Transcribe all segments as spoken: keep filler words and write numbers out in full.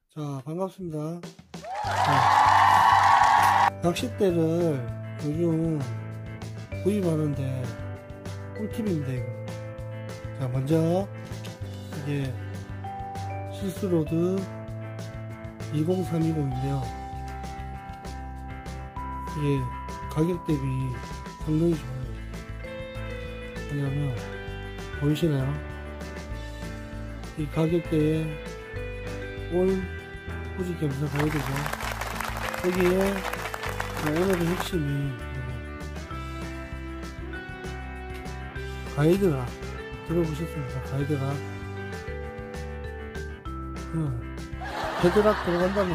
자, 반갑습니다. 자, 낚싯대를 요즘 구입하는데 꿀팁입니다, 이거. 자, 먼저 이게 시스로드 이공삼이공인데요 이게 가격 대비 상당히 좋아요. 왜냐면 보이시나요? 이 가격대에 올 후지 겸사 가이드죠. 여기에 오늘의 핵심이 가이드락 들어보셨습니까? 가이드락. 응. 헤드락 들어간다면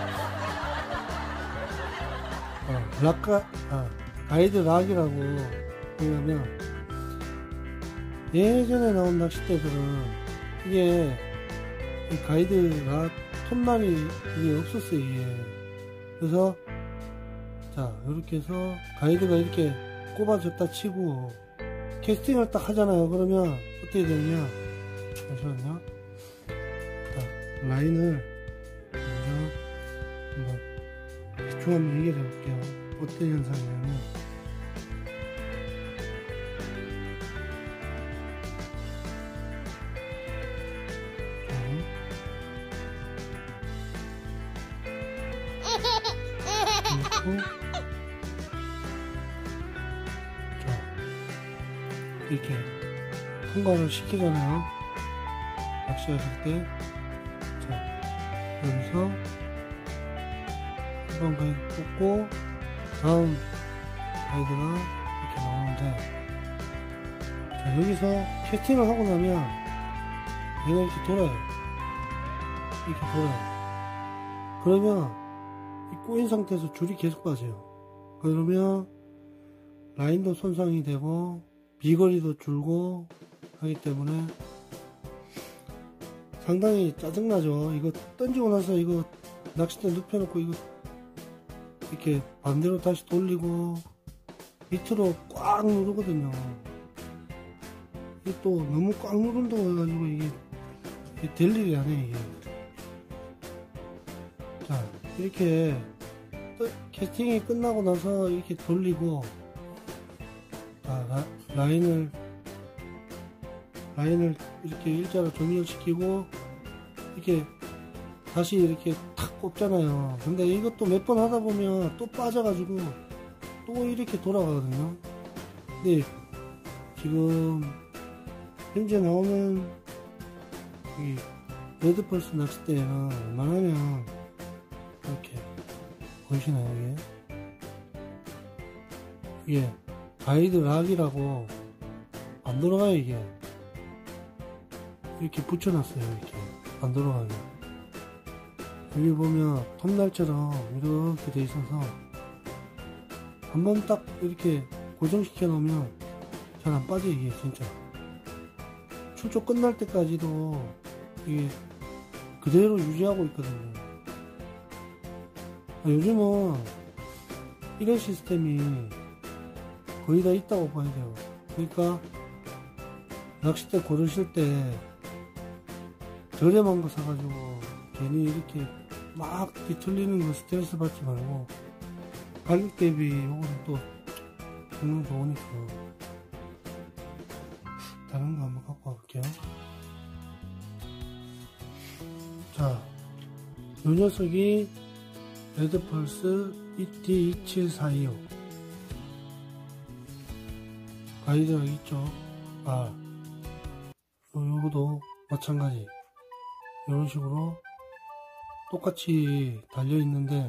어, 락가, 아, 가이드락이라고. 왜냐면 예전에 나온 낚싯대들은 이게 이 가이드락 톱날이 이게 없었어요. 이게. 그래서 자 이렇게 해서 가이드가 이렇게 꼽아졌다 치고 캐스팅을 딱 하잖아요. 그러면 어떻게 되느냐, 잠시만요. 자, 라인을 먼저 한번 대충 한번 얘기를 해볼게요. 어떤 현상이냐면, 자, 이렇게 통과를 시키잖아요. 낚시하실 때. 자, 여기서 한 번 가이드 꽂고 다음 가이드가 이렇게 나오는데, 자, 여기서 캐스팅을 하고 나면 얘가 이렇게 돌아요. 이렇게 돌아요. 그러면 이 꼬인 상태에서 줄이 계속 빠져요. 그러면 라인도 손상이 되고 비거리도 줄고 하기 때문에 상당히 짜증나죠. 이거 던지고 나서 이거 낚싯대 눕혀놓고 이거 이렇게 반대로 다시 돌리고 밑으로 꽉 누르거든요. 이게 또 너무 꽉 누른다고 해가지고 이게, 이게 될 일이 아니에요. 이게. 자, 이렇게 캐스팅이 끝나고 나서 이렇게 돌리고, 자, 라, 라인을 라인을 이렇게 일자로 정렬시키고 이렇게 다시 이렇게 탁 꼽잖아요. 근데 이것도 몇 번 하다 보면 또 빠져가지고 또 이렇게 돌아가거든요. 근데 지금 현재 나오는 이 레드펄스 낚싯대는 웬만하면 이렇게 보이시나요? 이게 이게 가이드 락이라고 안 돌아가요. 이게 이렇게 붙여놨어요. 이렇게 안 돌아가게. 여기 보면 톱날처럼 이렇게 돼 있어서 한번 딱 이렇게 고정시켜 놓으면 잘 안 빠져. 이게 진짜 출조 끝날 때까지도 이게 그대로 유지하고 있거든요. 요즘은 이런 시스템이 거의 다 있다고 봐야 돼요. 그러니까 낚싯대 고르실 때 저렴한 거 사가지고 괜히 이렇게 막 뒤틀리는 거 스트레스 받지 말고 가격 대비 요거는 또 정말 좋으니까 다른 거 한번 갖고 와볼게요. 자, 요 녀석이 레드펄스 디 이칠사이오 가이드가 있죠. 아, 요거도 마찬가지 이런 식으로 똑같이 달려 있는데,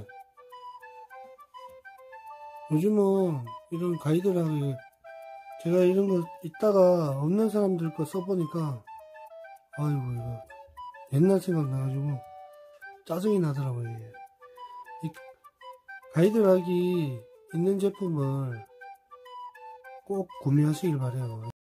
요즘은 이런 가이드락을 제가 이런 거 있다가 없는 사람들 거 써보니까 아이고 이거 옛날 생각 나가지고 짜증이 나더라고요. 이게. 이 가이드락이 있는 제품을 꼭 구매하시길 바래요.